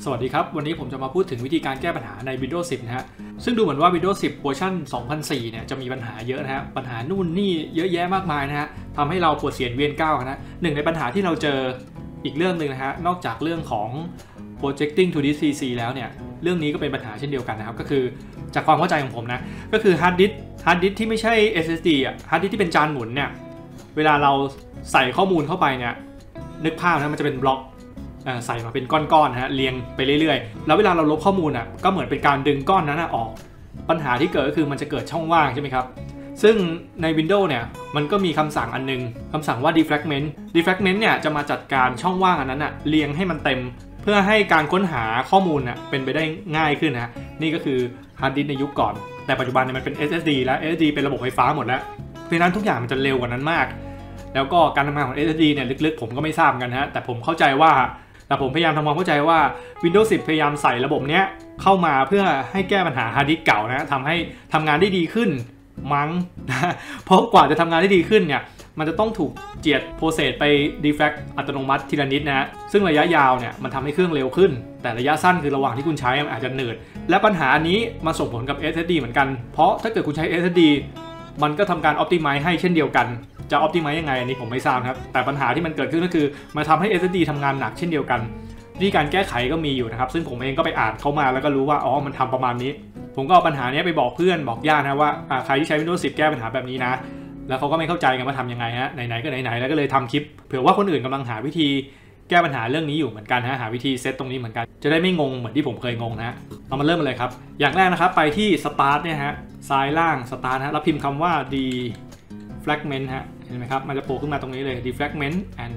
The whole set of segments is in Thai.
สวัสดีครับวันนี้ผมจะมาพูดถึงวิธีการแก้ปัญหาใน Windows 10นะฮะซึ่งดูเหมือนว่า Windows 10 เวอร์ชัน 2004 เนี่ยจะมีปัญหาเยอะนะฮะปัญหานู่นนี่เยอะแยะมากมายนะฮะทำให้เราปวดเสียนเวียนก้าวนะหนึ่งในปัญหาที่เราเจออีกเรื่องหนึ่งนะฮะนอกจากเรื่องของ projecting to this PC แล้วเนี่ยเรื่องนี้ก็เป็นปัญหาเช่นเดียวกันนะครับก็คือจากความเข้าใจของผมนะก็คือฮาร์ดดิสก์ที่ไม่ใช่ SSD อ่ะฮาร์ดดิสก์ที่เป็นจานหมุนเนี่ยเวลาเราใส่ข้อมูลเข้าไปเนี่ยนึกภาพนะมันจะเป็นบล็อกใส่มาเป็นก้อนๆนะฮะเรียงไปเรื่อยๆแล้วเวลาเราลบข้อมูลอ่ะก็เหมือนเป็นการดึงก้อนนั้นออกปัญหาที่เกิดก็คือมันจะเกิดช่องว่างใช่ไหมครับซึ่งใน Windows เนี่ยมันก็มีคำสั่งอันนึงคำสั่งว่า defragment เนี่ยจะมาจัดการช่องว่างอันนั้นอ่ะเรียงให้มันเต็มเพื่อให้การค้นหาข้อมูลเป็นไปได้ง่ายขึ้นนะนี่ก็คือฮาร์ดดิสก์ในยุคก่อนแต่ปัจจุบันเนี่ยมันเป็น SSD แล้ว SSD เป็นระบบไฟฟ้าหมดแล้วเพราะฉะนั้นทุกอย่างมันจะเร็วกว่านั้นมากแล้วก็การทำงานของ SSD เนี่ยลึกๆผมก็ไม่ทราบกันฮะแต่ผมเข้าใจว่าแต่ผมพยายามทำความเข้าใจว่า Windows 10 พยายามใส่ระบบเนี้ยเข้ามาเพื่อให้แก้ปัญหาฮาร์ดดิสก์เก่านะทำให้ทำงานได้ดีขึ้นมั้งนะเพราะกว่าจะทำงานได้ดีขึ้นเนี่ยมันจะต้องถูกเจียดโปรเซสไป defrag อัตโนมัติทีละนิดนะซึ่งระยะยาวเนี่ยมันทำให้เครื่องเร็วขึ้นแต่ระยะสั้นคือระหว่างที่คุณใช้มันอาจจะหนืดและปัญหานี้มาส่งผลกับ SSD เหมือนกันเพราะถ้าเกิดคุณใช้ SSD มันก็ทำการ optimize ให้เช่นเดียวกันจะ optimize ยังไงอันนี้ผมไม่ทราบครับแต่ปัญหาที่มันเกิดขึ้นก็คือมันทำให้ SSD ทำงานหนักเช่นเดียวกันวิธีการแก้ไขก็มีอยู่นะครับซึ่งผมเองก็ไปอ่านเข้ามาแล้วก็รู้ว่ามันทำประมาณนี้ผมก็เอาปัญหานี้ไปบอกเพื่อนบอกญาตินะว่าใครที่ใช้ Windows 10 แก้ปัญหาแบบนี้นะแล้วเขาก็ไม่เข้าใจกันว่าทำยังไงฮะไหนๆก็ไหนๆแล้วก็เลยทำคลิปเผื่อว่าคนอื่นกำลังหาวิธีแก้ปัญหาเรื่องนี้อยู่เหมือนกันฮะหาวิธีเซตตรงนี้เหมือนกันจะได้ไม่งงเหมือนที่ผมเคยงงนะเรามาเริ่มกันเลยครับอย่างแรกนะครับไปที่ Start เนี่ยฮะซ้ายล่าง Start ฮะแล้วพิมพ์คำว่า defragment ฮะเห็นไหมครับมันจะโผล่ขึ้นมาตรงนี้เลย defragment and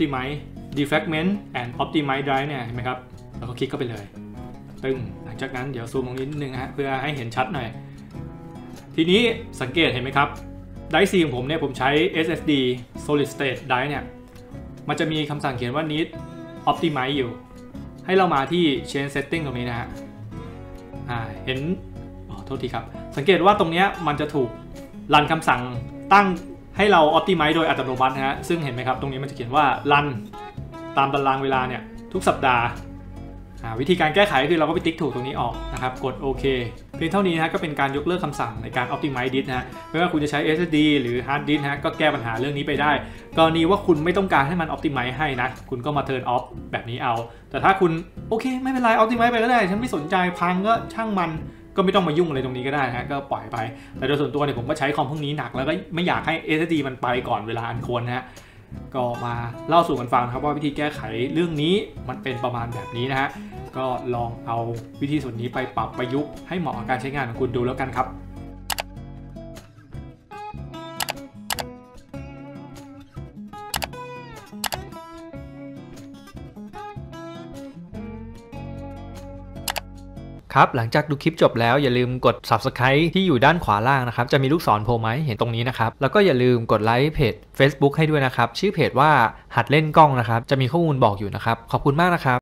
optimize drive เนี่ยเห็นไหมครับแล้วก็คลิกเข้าไปเลยตึ้งหลังจากนั้นเดี๋ยวซูมตรงนี้นิดนึงฮะเพื่อให้เห็นชัดหน่อยทีนี้สังเกตเห็นไหมครับไดร์ C ของผมเนี่ยผมใช้ SSD solid state drive เนี่ยมันจะมีคำสั่งเขียนว่า need optimize อยู่ให้เรามาที่ change setting ตรงนี้นะฮะเห็นโทษทีครับสังเกตว่าตรงนี้มันจะถูกรันคำสั่งตั้งให้เรา optimize โดยอัตโนมัตินะฮะซึ่งเห็นไหมครับตรงนี้มันจะเขียนว่า run ตามตารางเวลาเนี่ยทุกสัปดาห์วิธีการแก้ไขคือเราก็ไปติ๊กถูกตรงนี้ออกนะครับกดโอเคเพียงเท่านี้นะฮะก็เป็นการยกเลิกคำสั่งในการ optimize disk นะฮะไม่ว่าคุณจะใช้ SSD หรือ hard disk นะฮะก็แก้ปัญหาเรื่องนี้ไปได้กรณีว่าคุณไม่ต้องการให้มัน optimize ให้นะคุณก็มา turn off แบบนี้เอาแต่ถ้าคุณโอเคไม่เป็นไร optimize ไปก็ได้ฉันไม่สนใจพังก็ช่างมันก็ไม่ต้องมายุ่งอะไรตรงนี้ก็ได้นะฮะก็ปล่อยไปแต่โดยส่วนตัวเนี่ยผมก็ใช้คอมพวกนี้หนักแล้วก็ไม่อยากให้ SSD มันไปก่อนเวลาอันควรนะฮะก็มาเล่าสู่กันฟังครับว่าวิธีแก้ไขเรื่องนี้มันเป็นประมาณแบบนี้นะฮะก็ลองเอาวิธีส่วนนี้ไปปรับประยุกต์ให้เหมาะกับการใช้งานของคุณดูแล้วกันครับครับหลังจากดูคลิปจบแล้วอย่าลืมกด Subscribe ที่อยู่ด้านขวาล่างนะครับจะมีลูกศรโผล่มาให้เห็นตรงนี้นะครับแล้วก็อย่าลืมกดไลค์เพจ Facebook ให้ด้วยนะครับชื่อเพจว่าหัดเล่นกล้องนะครับจะมีข้อมูลบอกอยู่นะครับขอบคุณมากนะครับ